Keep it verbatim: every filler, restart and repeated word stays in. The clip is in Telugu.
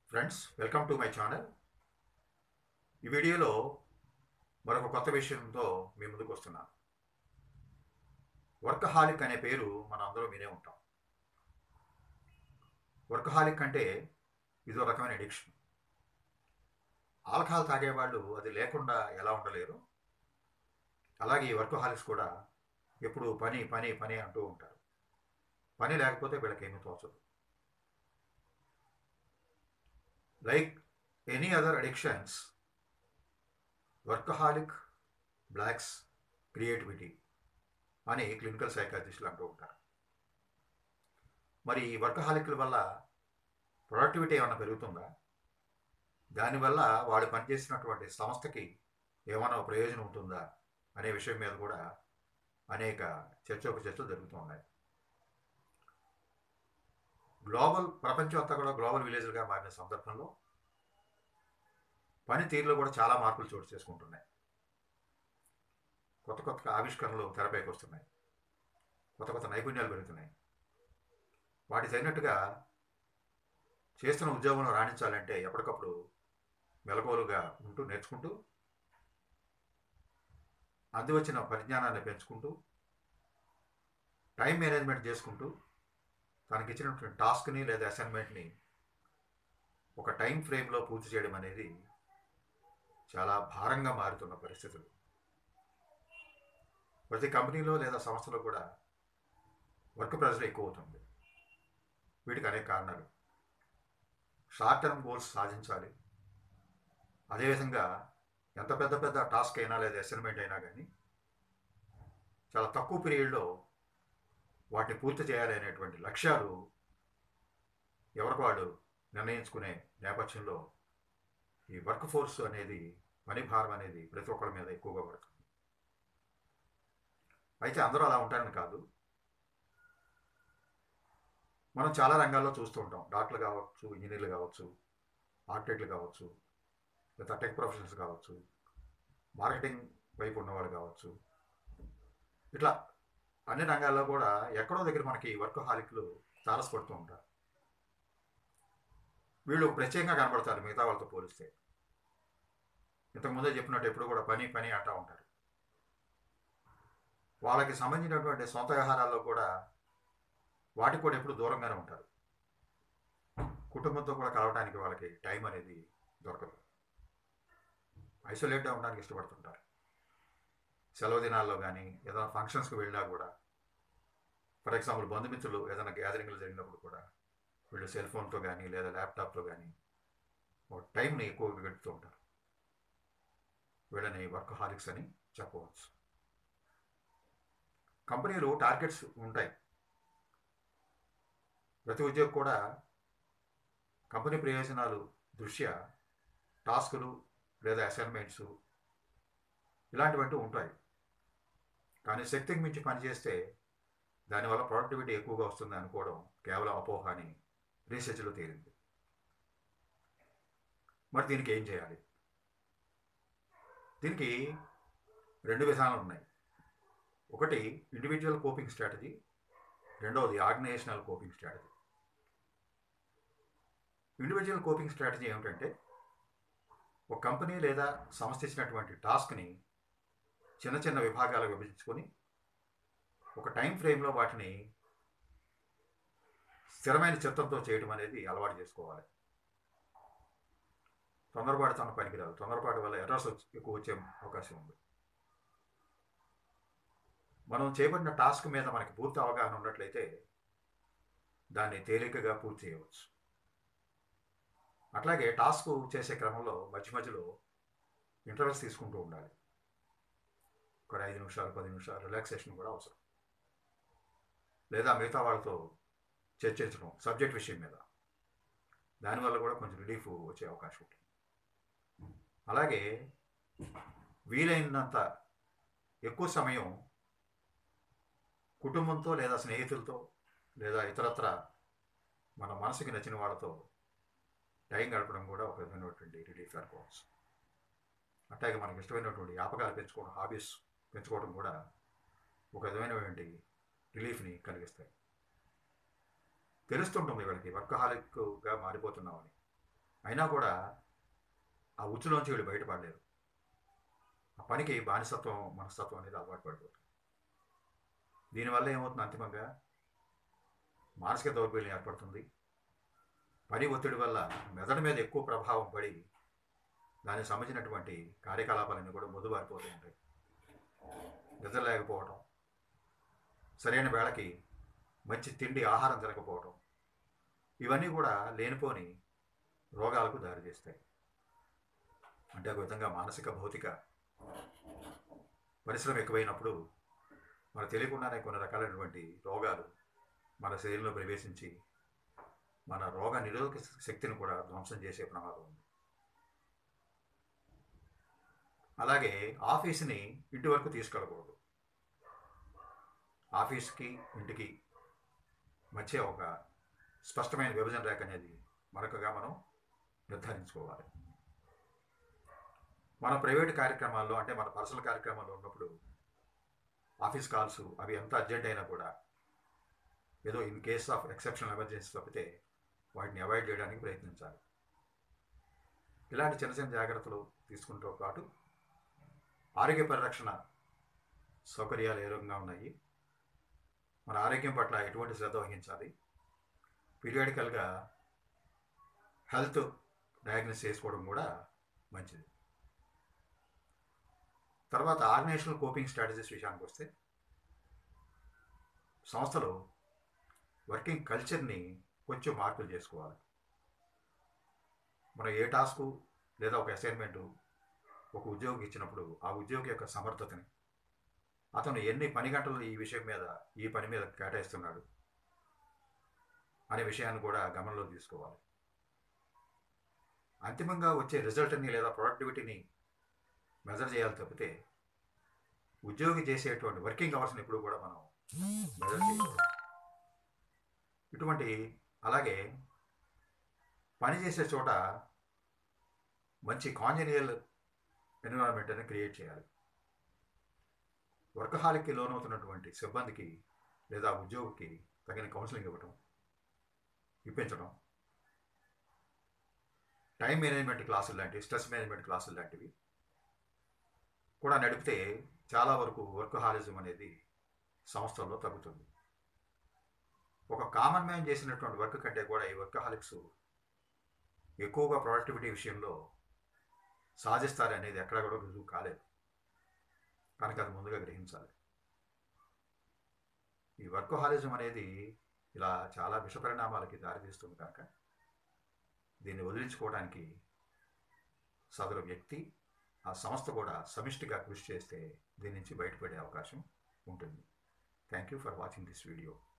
Friends, welcome to my channel. ఈ వీడియోలో మరొక కొత్త విషయంతో మీ ముందుకు వస్తున్నాను. వర్కహాలిక్ అనే పేరు మనం అందరూ వినే ఉంటాం. వర్కహాలిక్ అంటే ఇదో రకమైన అడిక్షన్. ఆల్కహాల్ తాగేవాళ్ళు అది లేకుండా ఎలా ఉండలేరు, అలాగే ఈ వర్కహాలిక్స్ కూడా ఎప్పుడు పని పని పని అంటూ ఉంటారు. పని లేకపోతే వీళ్ళకి ఏమీ తోచదు. Like any other addictions, workaholic blocks creativity అని క్లినికల్ సైకాలజిస్టులు అంటూ ఉంటారు. మరి ఈ వర్కహాలిక్ల వల్ల ప్రొడక్టివిటీ ఏమైనా పెరుగుతుందా? దానివల్ల వాళ్ళు పనిచేసినటువంటి సంస్థకి ఏమైనా ప్రయోజనం ఉంటుందా అనే విషయం మీద కూడా అనేక చర్చోపచర్చలు జరుగుతూ ఉన్నాయి. గ్లోబల్ ప్రపంచం అంతా కూడా గ్లోబల్ విలేజ్గా మారిన సందర్భంలో పనితీరులో కూడా చాలా మార్పులు చోటు చేసుకుంటున్నాయి. కొత్త కొత్త ఆవిష్కరణలు తెరపైకి వస్తున్నాయి. కొత్త కొత్త నైపుణ్యాలు పెరుగుతున్నాయి. వాటి తగినట్టుగా చేస్తున్న ఉద్యోగంలో రాణించాలంటే ఎప్పటికప్పుడు మెలకువలుగా ఉంటూ నేర్చుకుంటూ అందివచ్చిన పరిజ్ఞానాన్ని పెంచుకుంటూ టైం మేనేజ్మెంట్ చేసుకుంటూ తనకి ఇచ్చినటువంటి టాస్క్ని లేదా అసైన్మెంట్ని ఒక టైం ఫ్రేమ్లో పూర్తి చేయడం అనేది చాలా భారంగా మారుతున్న పరిస్థితులు. ప్రతి కంపెనీలో లేదా సంస్థలో కూడా వర్క్ ప్రెషర్ ఎక్కువ అవుతుంది. వీటికి అనేక కారణాలు. షార్ట్ టర్మ్ గోల్స్ సాధించాలి. అదేవిధంగా ఎంత పెద్ద పెద్ద టాస్క్ అయినా లేదా అసైన్మెంట్ అయినా కానీ చాలా తక్కువ పీరియడ్లో వాటిని పూర్తి చేయాలి అనేటువంటి లక్ష్యాలు ఎవరికి వాళ్ళు నిర్ణయించుకునే నేపథ్యంలో ఈ వర్క్ ఫోర్స్ అనేది, పని భారం అనేది ప్రతి ఒక్కరి మీద ఎక్కువగా పడుతుంది. అయితే అందరూ అలా ఉంటారని కాదు. మనం చాలా రంగాల్లో చూస్తూ ఉంటాం. డాక్టర్లు కావచ్చు, ఇంజనీర్లు కావచ్చు, ఆర్కిటెక్ట్లు కావచ్చు, లేదా టెక్ ప్రొఫెషనల్స్ కావచ్చు, మార్కెటింగ్ వైపు ఉన్నవాళ్ళు కావచ్చు. ఇట్లా అన్ని రంగాల్లో కూడా ఎక్కడో దగ్గర మనకి వర్కహాలిక్లు తారసపడుతూ ఉంటారు. వీళ్ళు ప్రత్యేకంగా కనబడతారు మిగతా వాళ్ళతో పోలిస్తే. ఇంతకుముందే చెప్పినట్టు ఎప్పుడు కూడా పని పని అంటూ ఉంటారు. వాళ్ళకి సంబంధించినటువంటి సొంత వ్యవహారాల్లో కూడా వాటికి కూడా ఎప్పుడు దూరంగానే ఉంటారు. కుటుంబంతో కూడా కలవడానికి వాళ్ళకి టైం అనేది దొరకదు. ఐసోలేట్గా ఉండడానికి ఇష్టపడుతుంటారు. సెలవు దినాల్లో కానీ ఏదైనా ఫంక్షన్స్కి వెళ్ళినా కూడా, ఫర్ ఎగ్జాంపుల్ బంధుమిత్రులు ఏదైనా గ్యాదరింగ్లు జరిగినప్పుడు కూడా వీళ్ళు సెల్ ఫోన్తో కానీ లేదా ల్యాప్టాప్తో కానీ ఒక టైంని ఎక్కువగా గడుపుతూ ఉంటారు. వీళ్ళని వర్కహాలిక్స్ అని చెప్పవచ్చు. కంపెనీలు టార్గెట్స్ ఉంటాయి. ప్రతి ఉద్యోగి కూడా కంపెనీ ప్రయోజనాలు దృష్ట్యా టాస్కులు లేదా అసైన్మెంట్స్ ఇలాంటివంటూ ఉంటాయి. కానీ శక్తికి మించి పనిచేస్తే దానివల్ల ప్రొడక్టివిటీ ఎక్కువగా వస్తుంది అనుకోవడం కేవలం అపోహ అని రీసెర్చ్లో తేలింది. మరి దీనికి ఏం చేయాలి? దీనికి రెండు విధానాలు ఉన్నాయి. ఒకటి ఇండివిజువల్ కోపింగ్ స్ట్రాటజీ, రెండవది organizational coping strategy. Individual coping strategy ఏమిటంటే, ఒక కంపెనీ లేదా సంస్థ ఇచ్చినటువంటి టాస్క్ని చిన్న చిన్న విభాగాలకు విభజించుకొని ఒక టైం ఫ్రేమ్లో వాటిని స్థిరమైన చిత్తంతో చేయడం అనేది అలవాటు చేసుకోవాలి. తొందరపాటు తన పనికిరాదు. తొందరపాటు వల్ల ఎర్రర్స్ ఎక్కువ వచ్చే అవకాశం ఉంది. మనం చేపట్టిన టాస్క్ మీద మనకి పూర్తి అవగాహన ఉన్నట్లయితే దాన్ని తేలికగా పూర్తి చేయవచ్చు. అట్లాగే టాస్క్ చేసే క్రమంలో మధ్య మధ్యలో ఇంటర్వెల్స్ తీసుకుంటూ ఉండాలి. ఒక ఐదు నిమిషాలు పది నిమిషాలు రిలాక్సేషన్ కూడా అవసరం. లేదా మిగతా వాళ్ళతో చర్చించడం సబ్జెక్ట్ విషయం మీద, దానివల్ల కూడా కొంచెం రిలీఫ్ వచ్చే అవకాశం ఉంటుంది. అలాగే వీలైనంత ఎక్కువ సమయం కుటుంబంతో లేదా స్నేహితులతో లేదా ఇతరత్ర మన మనసుకి నచ్చిన వాళ్ళతో టైం గడపడం కూడా ఒక విధమైనటువంటి రిలీఫ్ అనుకోవచ్చు. అట్లాగే మనకి ఇష్టమైనటువంటి వ్యాపకాలు పెంచుకోవడం, హాబీస్ పెంచుకోవడం కూడా ఒక విధమైనటువంటి రిలీఫ్ని కలిగిస్తాయి. తెలుస్తుంటుంది వీళ్ళకి వర్కహాలిక్గా మారిపోతున్నామని. అయినా కూడా ఆ ఉచ్చులోంచి వీళ్ళు బయటపడలేరు. ఆ పనికి బానిసత్వం మనస్తత్వం అనేది అలవాటు పడిపోతుంది. దీనివల్ల ఏమవుతుంది, అంతిమంగా మానసిక దౌర్బల్యం ఏర్పడుతుంది. పని ఒత్తిడి వల్ల మెదడు మీద ఎక్కువ ప్రభావం పడి దానికి సంబంధించినటువంటి కార్యకలాపాలన్నీ కూడా మొద్దుబారిపోతూ ఉంటాయి. నిద్ర లేకపోవడం, సరైన వేళకి మంచి తిండి ఆహారం తినకపోవడం, ఇవన్నీ కూడా లేనిపోని రోగాలకు దారితీస్తాయి. అంటే ఒక విధంగా మానసిక భౌతిక పరిశ్రమ ఎక్కువైనప్పుడు మనకు తెలియకుండానే కొన్ని రకాలైనటువంటి రోగాలు మన శరీరంలో ప్రవేశించి మన రోగ నిరోధక శక్తిని కూడా ధ్వంసం చేసే ప్రమాదం ఉంది. అలాగే ఆఫీస్ని ఇంటి వరకు తీసుకెళ్ళకూడదు. ఆఫీస్కి ఇంటికి మధ్య ఒక స్పష్టమైన విభజన రేఖ అనేది మనకుగా మనం నిర్ధారించుకోవాలి. మన ప్రైవేట్ కార్యక్రమాల్లో, అంటే మన పర్సనల్ కార్యక్రమాల్లో ఉన్నప్పుడు ఆఫీస్ కాల్స్ అవి ఎంత అర్జెంట్ అయినా కూడా ఏదో in case of exceptional emergency తప్పితే వాటిని అవాయిడ్ చేయడానికి ప్రయత్నించాలి. ఇలాంటి చిన్న చిన్న జాగ్రత్తలు తీసుకుంటూ పాటు ఆరోగ్య పరిరక్షణ సౌకర్యాలు ఏ రకంగా ఉన్నాయి, మన ఆరోగ్యం పట్ల ఎటువంటి శ్రద్ధ వహించాలి, పీరియాడికల్గా హెల్త్ డయాగ్నోస్ చేసుకోవడం కూడా మంచిది. తర్వాత ఆర్గనైజేషనల్ కోపింగ్ స్ట్రాటజీస్ విషయానికి వస్తే, సంస్థలో వర్కింగ్ కల్చర్ని కొంచెం మార్పులు చేసుకోవాలి. మనం ఏ టాస్కు లేదా ఒక అసైన్మెంటు ఒక ఉద్యోగికి ఇచ్చినప్పుడు ఆ ఉద్యోగి యొక్క సమర్థతని, అతను ఎన్ని పని గంటలు ఈ విషయం మీద ఈ పని మీద కేటాయిస్తున్నాడు అనే విషయాన్ని కూడా గమనంలో తీసుకోవాలి. అంతిమంగా వచ్చే రిజల్ట్ని లేదా ప్రొడక్టివిటీని మెజర్ చేయాలి తప్పితే ఉద్యోగి చేసేటువంటి వర్కింగ్ అవర్స్ని ఎప్పుడు కూడా మనం మెజర్ చేయకూడదు. ఇటువంటి అలాగే పనిచేసే చోట మంచి కాంజనియల్ ఎన్విరాన్మెంట్ అని క్రియేట్ చేయాలి. వర్కహాలిక్కి లోనవుతున్నటువంటి సిబ్బందికి లేదా ఉద్యోగికి తగిన కౌన్సిలింగ్ ఇవ్వటం, ఇప్పించడం, టైం మేనేజ్మెంట్ క్లాసులు లాంటివి, స్ట్రెస్ మేనేజ్మెంట్ క్లాసులు లాంటివి కూడా నడిపితే చాలా వరకు వర్కహాలిజం అనేది సంస్థల్లో తగ్గుతుంది. ఒక కామన్ మ్యాన్ చేసినటువంటి వర్క్ కంటే కూడా ఈ వర్కహాలిక్స్ ఎక్కువగా ప్రొడక్టివిటీ విషయంలో సాధిస్తారనేది ఎక్కడ కూడా రుజువు కాలేదు. కనుక అది ముందుగా గ్రహించాలి. ఈ వర్కహాలిజం అనేది ఇలా చాలా విషపరిణామాలకి దారితీస్తుంది. కనుక దీన్ని వదిలించుకోవడానికి సదరు వ్యక్తి, ఆ సంస్థ కూడా సమిష్టిగా కృషి చేస్తే దీని నుంచి బయటపడే అవకాశం ఉంటుంది. Thank you for watching this video.